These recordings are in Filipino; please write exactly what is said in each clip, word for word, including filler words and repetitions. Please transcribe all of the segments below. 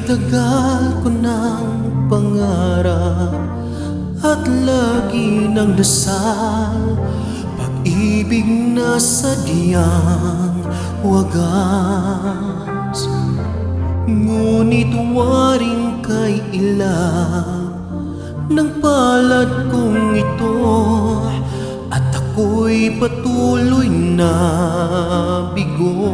tagal ko ng pangarap at lagi ng dasal, pag-ibig na sadyang wagas. Ngunit waring kay ilap ng palad kong ito, at ako'y patuloy na bigo.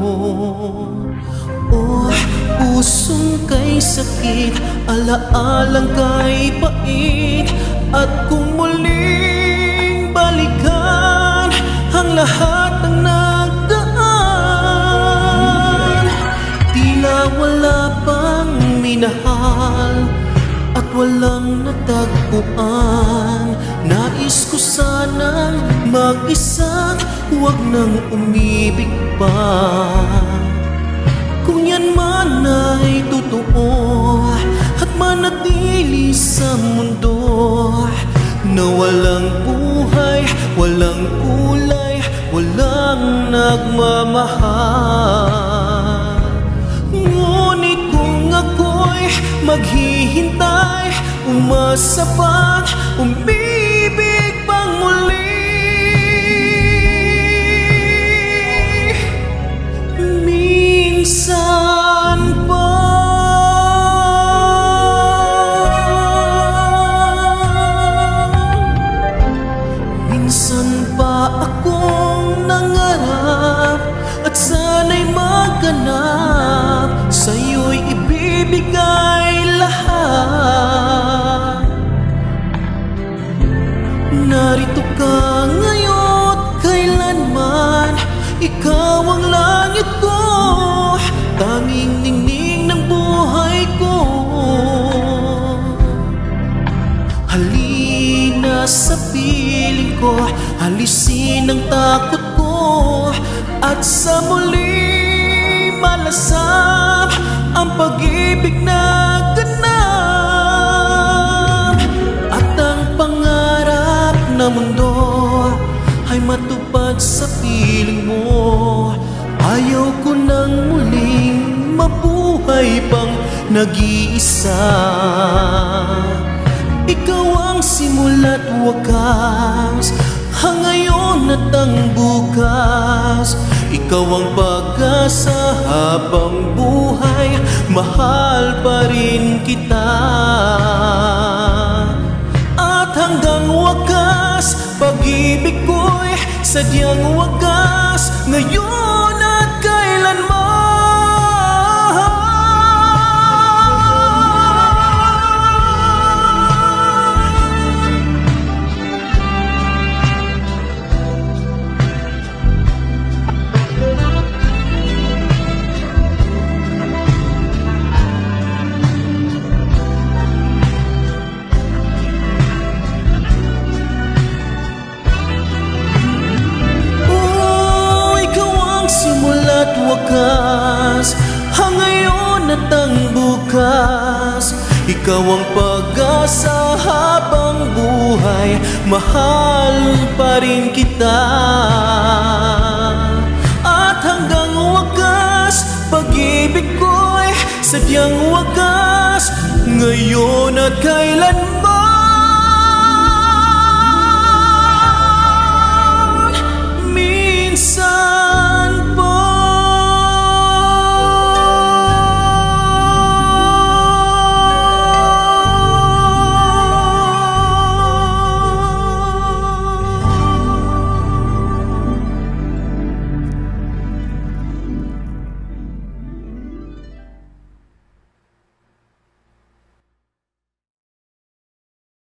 Oh, pusong kay sakit, alaalang kay pait, at kung muling balikan ang lahat ng nagdaan, tila wala pang minahal at walang natagpuan. Nais ko sanang mag-isa, huwag nang umibig pa. Kung yan man ay totoo at manatili sa mundo na walang buhay, walang kulay, walang nagmamahal. Ngunit kung ako'y maghihintay, umasa pa, umibig pang muli, minsan pa. Minsan pa akong nangarap at sana'y maganap, sa'yo'y ibibigay lahat. Narito ka ngayon, kailanman ikaw ang langit ko, tanging ningning ng buhay ko. Halina sa piling ko, alisin ang takot ko, at sa muli malasap ang pag-ibig na ganap. At ang pangarap na mundo ay matupad sa piling mo. Ayaw ko nang muling mabuhay pang nag-iisa. Ikaw ang simula't wakas, ang ngayon at ang bukas. Ikaw ang pag-asa habang buhay, mahal pa rin kita. At hanggang wakas, pag-ibig ko'y sadyang wagas, ngayon at kailanman. At wakas, ang ngayon at ang bukas. Ikaw ang pag-asa habang buhay, mahal pa rin kita. At hanggang wakas, pag-ibig ko'y sadyang wagas, ngayon at kailanman.